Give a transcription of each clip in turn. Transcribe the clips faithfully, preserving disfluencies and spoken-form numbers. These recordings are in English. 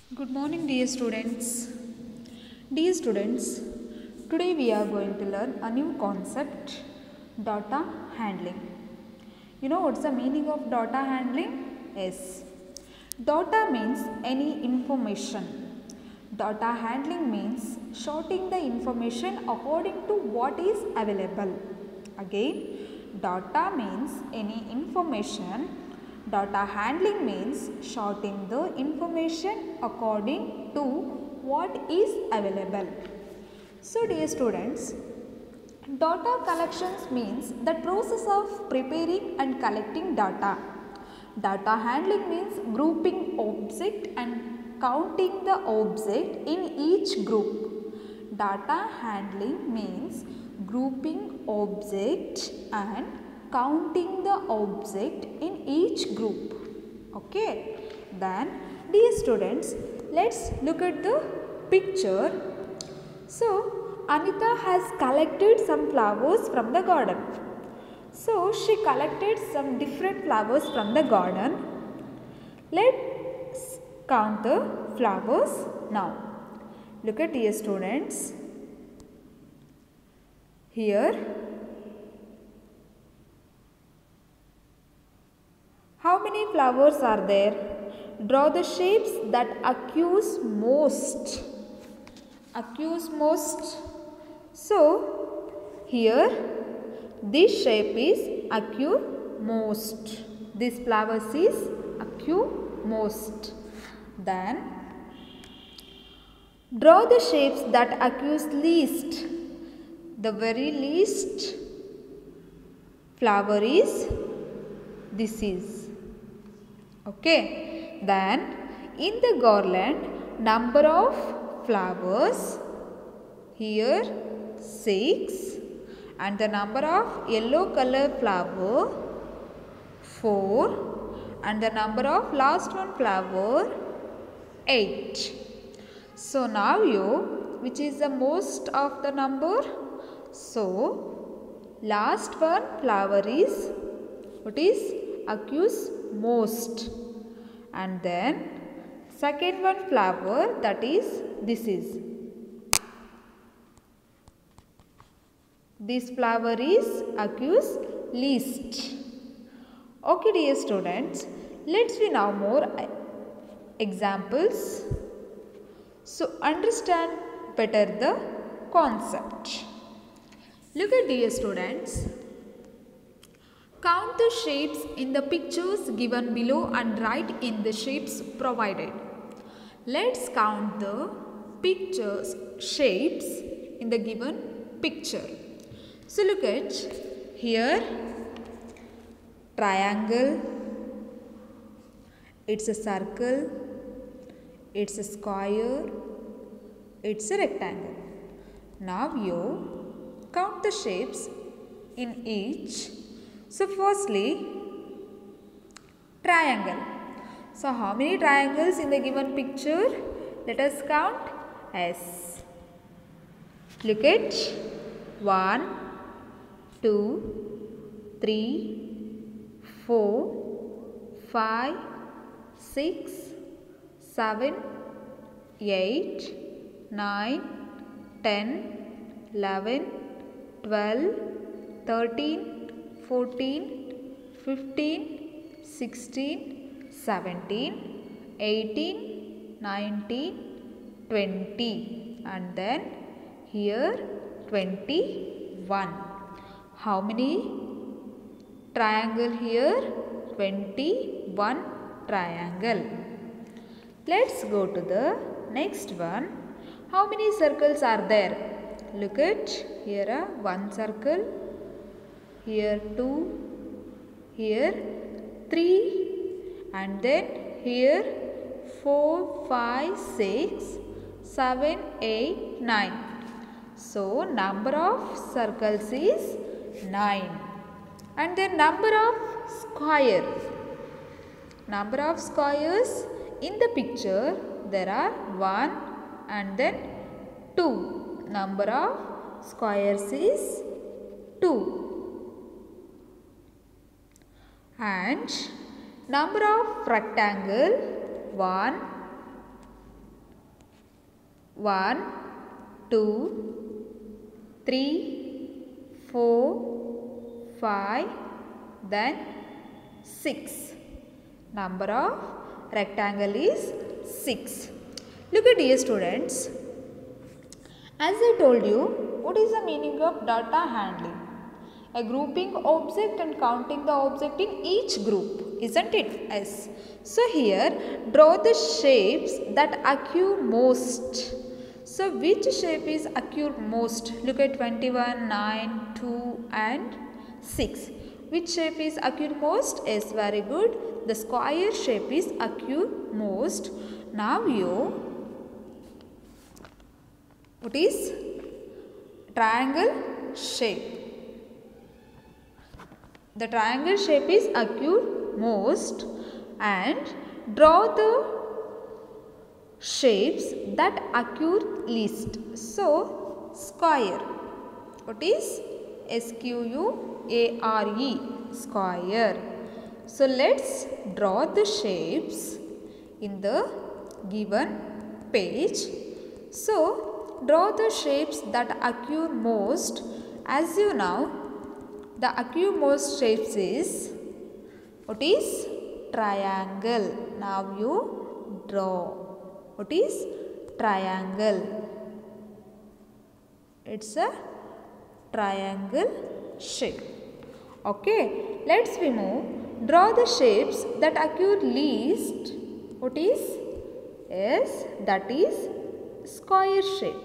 Good morning, dear students. Dear students, today we are going to learn a new concept, data handling. You know what's the meaning of data handling? Yes. Data means any information. Data handling means sorting the information according to what is available. Again, data means any information. Data handling means sorting the information according to what is available. So dear students, data collections means the process of preparing and collecting data. Data handling means grouping object and counting the object in each group. Data handling means grouping object and counting the object in each group. Okay. Then dear students, let's look at the picture. So Anita has collected some flowers from the garden. So she collected some different flowers from the garden. Let's count the flowers now. Look at dear students. Here, how many flowers are there? Draw the shapes that accuse most. Accuse most. So, here this shape is accuse most. This flowers is accuse most. Then, draw the shapes that accuse least. The very least flower is this is. Okay. Then in the garland, number of flowers here six, and the number of yellow color flower four, and the number of last one flower eight. So now you, which is the most of the number? So last one flower is what is accuse most, and then second one flower, that is this is. This flower is accuse least. Okay dear students, let's see now more examples. So understand better the concept. Look at dear students. Count the shapes in the pictures given below and write in the shapes provided. Let's count the pictures shapes in the given picture. So look at here, triangle, it's a circle, it's a square, it's a rectangle. Now you count the shapes in each. So firstly, triangle. So how many triangles in the given picture? Let us count. Yes. Look at one, two, three, four, five, six, seven, eight, nine, ten, eleven, twelve, thirteen, fourteen, fifteen, sixteen, seventeen, eighteen, nineteen, twenty, and then here twenty-one. How many triangle here? twenty-one triangle. Let's go to the next one. How many circles are there? Look at here are one circle, here two, here three, and then here four, five, six, seven, eight, nine. So number of circles is nine. And then number of square. Number of squares in the picture, there are one and then two. Number of squares is two. And number of rectangle one, one, two, three, four, five, then six. Number of rectangle is six. Look at here students. As I told you, what is the meaning of data handling? A grouping object and counting the object in each group, isn't it? Yes. So here, draw the shapes that occur most. So which shape is occur most? Look at twenty-one, nine, two and six. Which shape is occur most? Yes, very good. The square shape is occur most. Now you, what is triangle shape? The triangle shape is occur most, and draw the shapes that occur least. So square. What is S Q U A R E? Square. So let's draw the shapes in the given page. So draw the shapes that occur most. As you know, the occur most shapes is, what is triangle. Now you draw. What is triangle? It's a triangle shape. Okay, let's we move. Draw the shapes that occur least. What is? Yes, that is square shape.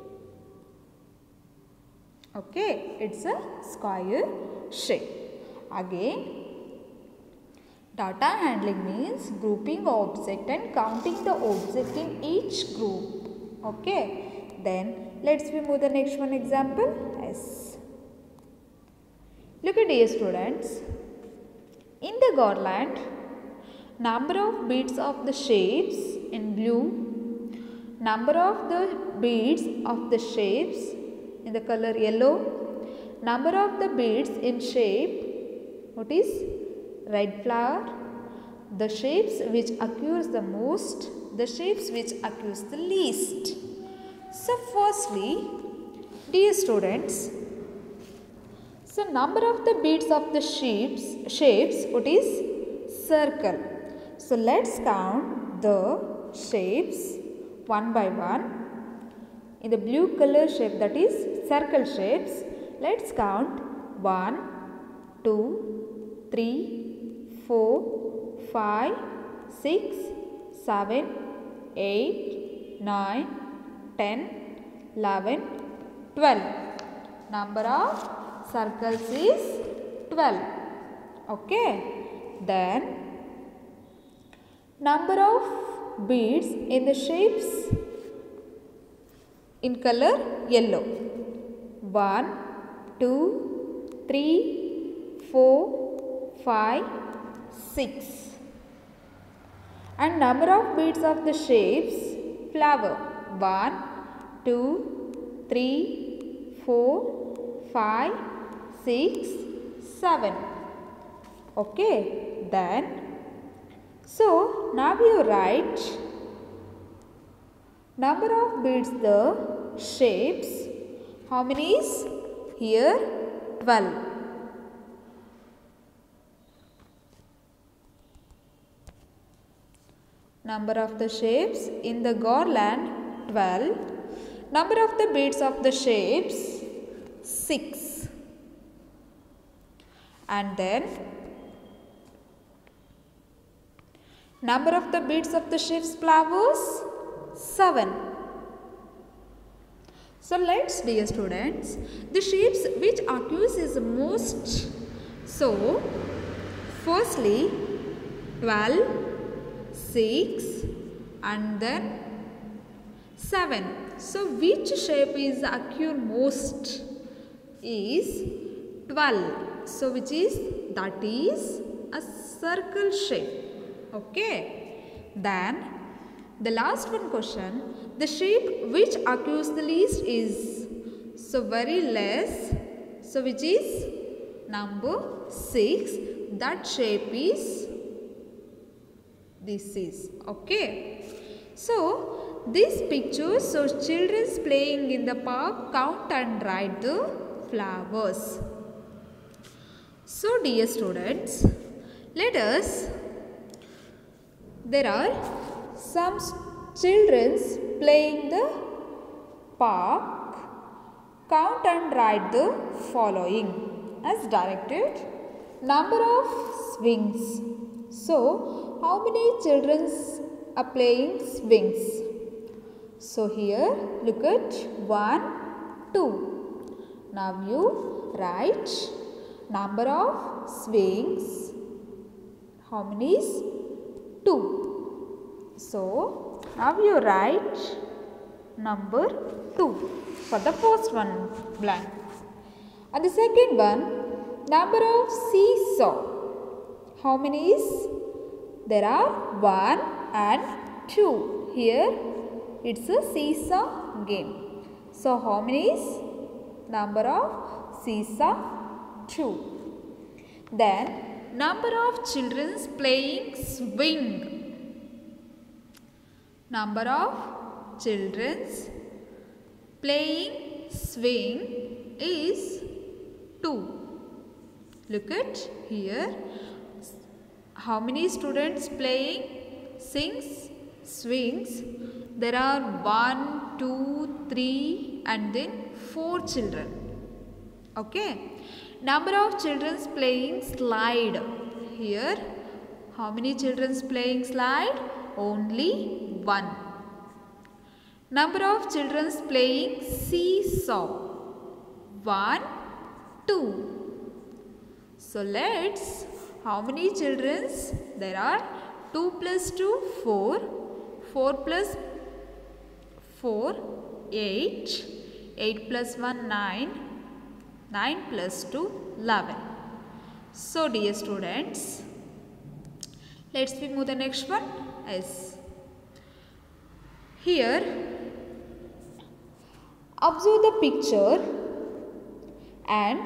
Okay, it's a square shape. Again, data handling means grouping object and counting the object in each group. Okay, then let's we move the next one example. Yes. Look at here students. In the garland, number of beads of the shapes in blue, number of the beads of the shapes in the color yellow, number of the beads in shape, what is red flower, the shapes which occurs the most, the shapes which occurs the least. So firstly, dear students, so number of the beads of the shapes, shapes what is circle. So let's count the shapes one by one. In the blue color shape, that is circle shapes, let's count one, two, three, four, five, six, seven, eight, nine, ten, eleven, twelve. Number of circles is twelve. Okay. Then number of beads in the shapes in color yellow. one, two, three, four, five, six. And number of beads of the shapes flower. one, two, three, four, five, six, seven. Okay. Then, so now you write number of beads the shapes. How many is here? twelve. Number of the shapes in the garland twelve. Number of the beads of the shapes six. And then number of the beads of the shapes flowers seven. So let's, dear students, the shapes which occurs is most. So firstly twelve, six and then seven. So which shape is occur most is twelve. So which is, that is a circle shape. Okay. Then the last one question, the shape which occurs the least is, so very less. So which is number six. That shape is, this is. Okay. So This picture shows children playing in the park, count and write the flowers. So dear students, let us, there are some children playing the park, count and write the following as directed. Number of swings. So how many children are playing swings? So here look at one, two. Now you write number of swings. How many is two? So now you write number two for the first one blank. And the second one, number of seesaw. How many is? There are one and two. Here it's a seesaw game. So how many is? Number of seesaw, two. Then number of children playing swing. Number of children playing swing is two. Look at here. How many students playing sings, swings? There are one, two, three and then four children. Okay. Number of children playing slide. Here, how many children playing slide? Only one. Number of children playing seesaw. One, two. So let's, how many children? There are two plus two, four. four plus four, eight. eight plus one, nine. nine plus two, eleven. So dear students, let's we move the next one. Yes. Here, observe the picture and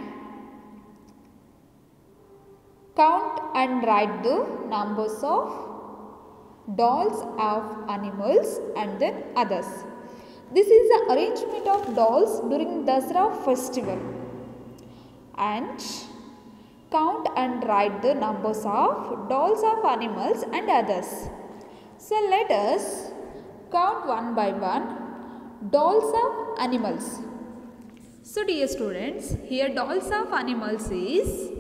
count and write the numbers of dolls of animals and then others. This is the arrangement of dolls during Dasara festival. And count and write the numbers of dolls of animals and others. So let us count one by one dolls of animals. So dear students, here dolls of animals is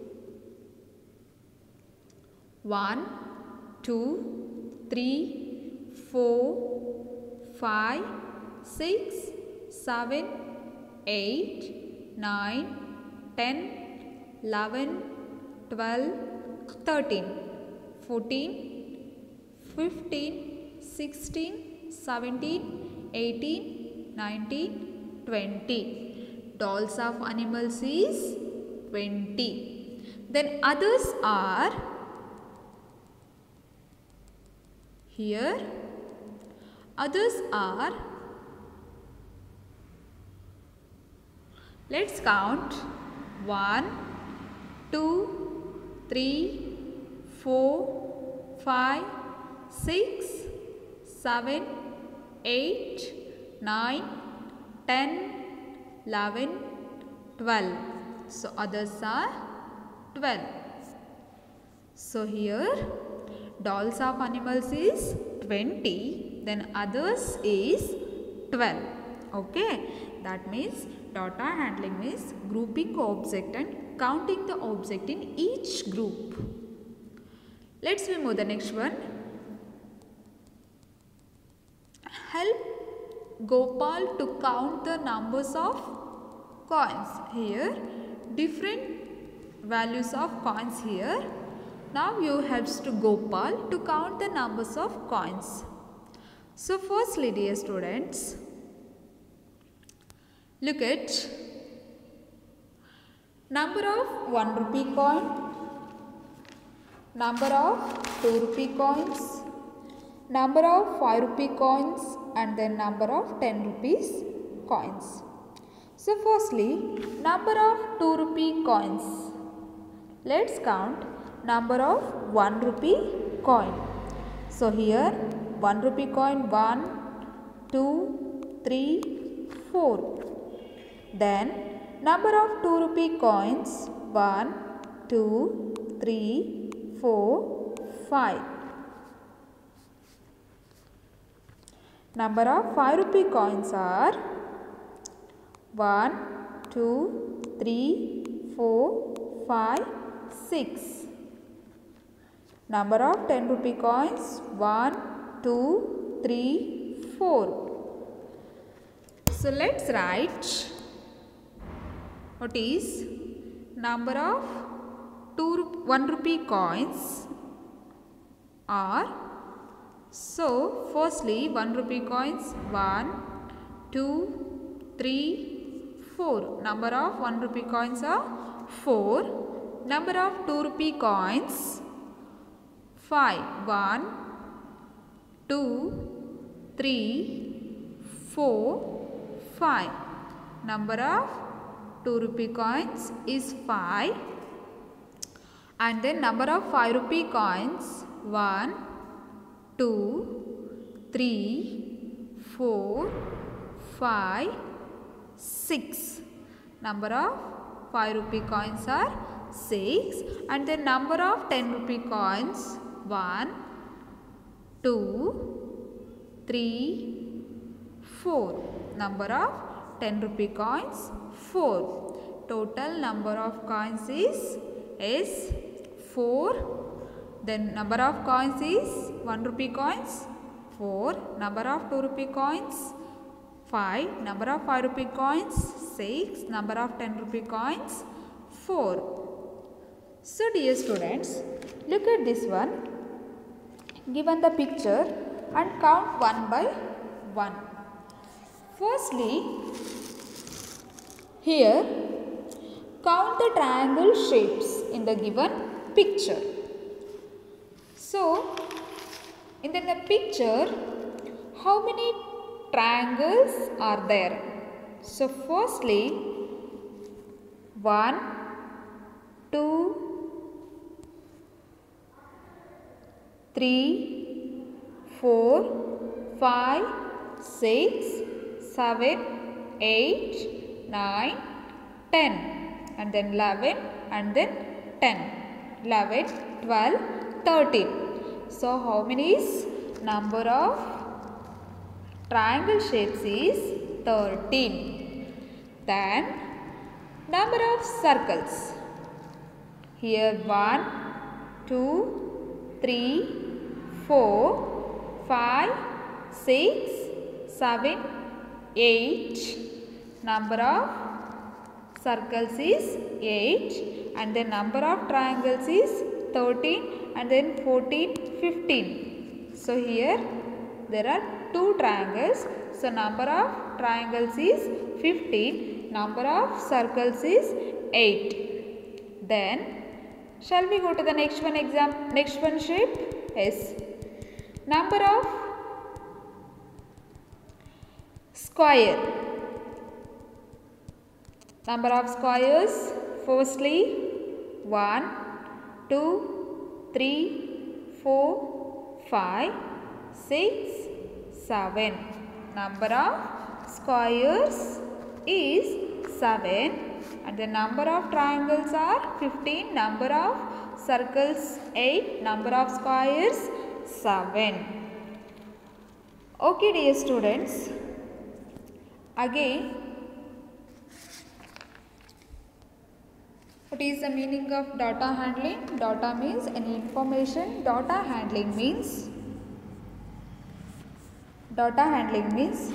one, two, three, four, five, six, seven, eight, nine, ten, eleven, twelve, thirteen, fourteen, fifteen, sixteen, seventeen, eighteen, nineteen, twenty. Dolls of animals is twenty. Then others are here. Others are, let's count one, two, three, four, five, six, seven, eight, nine, ten, eleven, twelve. So others are twelve. So here dolls of animals is twenty, then others is twelve. Okay, that means data handling means grouping object and counting the object in each group. Let's move the next one. Help Gopal to count the numbers of coins. Here different values of coins here. Now you helps to Gopal to count the numbers of coins. So firstly dear students, look at number of one rupee coin, number of two rupee coins, number of five rupee coins and then number of ten rupees coins. So firstly number of two rupee coins. Let's count number of one rupee coin. So here one rupee coin one, two, three, four. Then number of two rupee coins one, two, three, four, five. Number of five rupee coins are one, two, three, four, five, six. Number of ten rupee coins one, two, three, four. So let's write what is number of two one rupee coins are. So firstly one rupee coins one, two, three, four. Number of one rupee coins are four. Number of two rupee coins five. one, two, three, four, five. Number of two rupee coins is five. And then number of five rupee coins one, two, three, four, five, six. Number of five rupee coins are six. And then number of ten rupee coins one, two, three, four. Number of ten rupee coins four. Total number of coins is is four. Then number of coins is one rupee coins four. Number of two rupee coins five. Number of five rupee coins six. Number of ten rupee coins four. So dear students, look at this one. Given the picture and count one by one. Firstly, here count the triangle shapes in the given picture. So, in the picture, how many triangles are there? So, firstly, one, two, three, four, five, six, seven, eight, nine, ten, and then eleven, and then ten, eleven, twelve, thirteen. So, how many is number of triangle shapes is thirteen. Then, number of circles. Here one, two, three, four, five, six, seven, eight. Number of circles is eight, and the number of triangles is thirteen, and then fourteen, fifteen. So here there are two triangles. So number of triangles is fifteen, number of circles is eight. Then shall we go to the next one exam next one shape? Yes. Number of square. Number of squares. Firstly, one, two, three, four, five, six, seven. Number of squares is seven, and the number of triangles are fifteen. Number of circles eight. Number of squares seven. Okay, dear students. Again, what is the meaning of data handling? Data means any information. Data handling means data handling means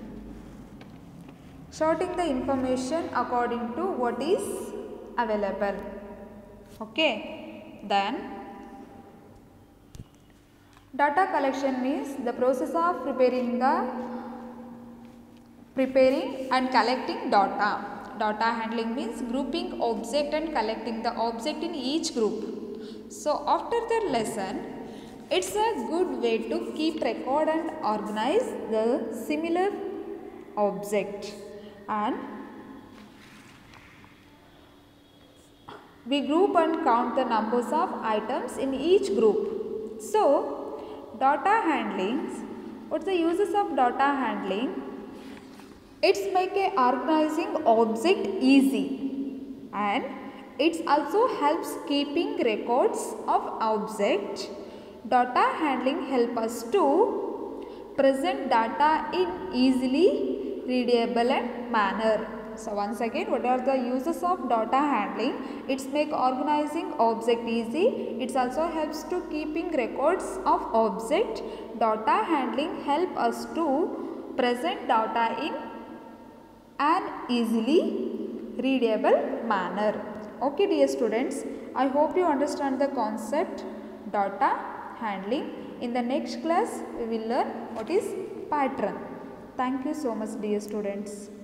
sorting the information according to what is available. Okay. Then data collection means the process of preparing the preparing and collecting data. Data handling means grouping object and collecting the object in each group. So after the lesson, it's a good way to keep record and organize the similar object, and we group and count the numbers of items in each group. So data handling, What's the uses of data handling? It's make a organizing object easy, and it also helps keeping records of object. Data handling help us to present data in easily readable and manner. So once again, what are the uses of data handling? It's make organizing object easy. It also helps to keeping records of object. Data handling help us to present data in an easily readable manner. Okay dear students, I hope you understand the concept data handling. In the next class, we will learn what is pattern. Thank you so much dear students.